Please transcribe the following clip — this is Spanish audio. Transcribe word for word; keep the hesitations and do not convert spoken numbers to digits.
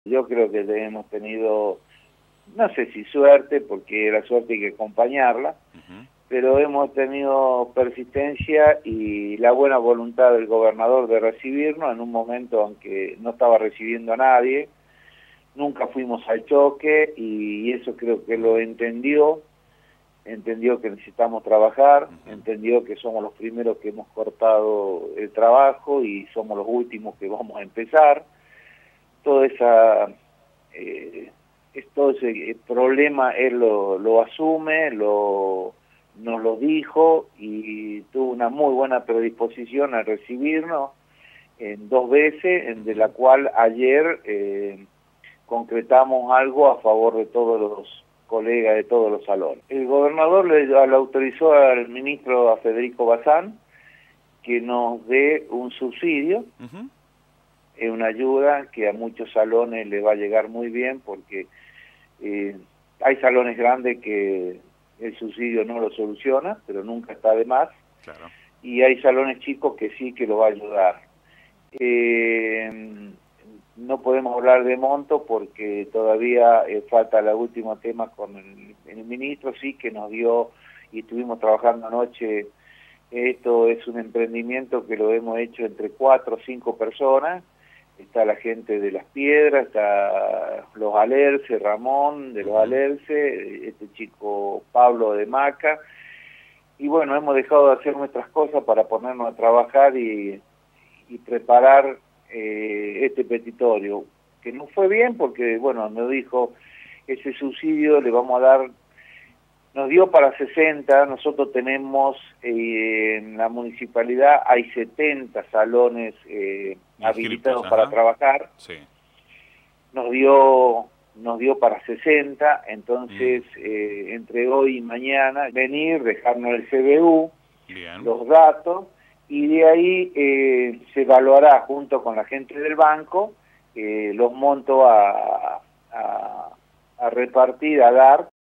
Yo creo que hemos tenido, no sé si suerte, porque la suerte hay que acompañarla, uh-huh. pero hemos tenido persistencia y la buena voluntad del gobernador de recibirnos en un momento en que no estaba recibiendo a nadie. Nunca fuimos al choque y eso creo que lo entendió, entendió que necesitamos trabajar, uh-huh. entendió que somos los primeros que hemos cortado el trabajo y somos los últimos que vamos a empezar. Toda esa, eh, todo ese problema él lo, lo asume, lo, nos lo dijo y tuvo una muy buena predisposición a recibirnos en dos veces, en de la cual ayer eh, concretamos algo a favor de todos los colegas de todos los salones. El gobernador le, le autorizó al ministro, a Federico Bazán, que nos dé un subsidio, uh-huh. es una ayuda que a muchos salones le va a llegar muy bien porque eh, hay salones grandes que el subsidio no lo soluciona, pero nunca está de más, claro. y hay salones chicos que sí que lo va a ayudar. Eh, no podemos hablar de monto porque todavía eh, falta el último tema con el, el ministro, sí que nos dio y estuvimos trabajando anoche. Esto es un emprendimiento que lo hemos hecho entre cuatro o cinco personas. Está la gente de Las Piedras, está los Alerce, Ramón de los Alerce, este chico Pablo de Maca. Y bueno, hemos dejado de hacer nuestras cosas para ponernos a trabajar y, y preparar eh, este petitorio, que no fue bien porque, bueno, nos dijo, ese subsidio le vamos a dar, nos dio para sesenta, nosotros tenemos eh, en la municipalidad hay setenta salones eh, habilitados ajá. para trabajar, sí. nos dio nos dio para sesenta, entonces mm. eh, entre hoy y mañana venir, dejarnos el C B U, bien. Los datos, y de ahí eh, se evaluará junto con la gente del banco eh, los montos a, a, a repartir, a dar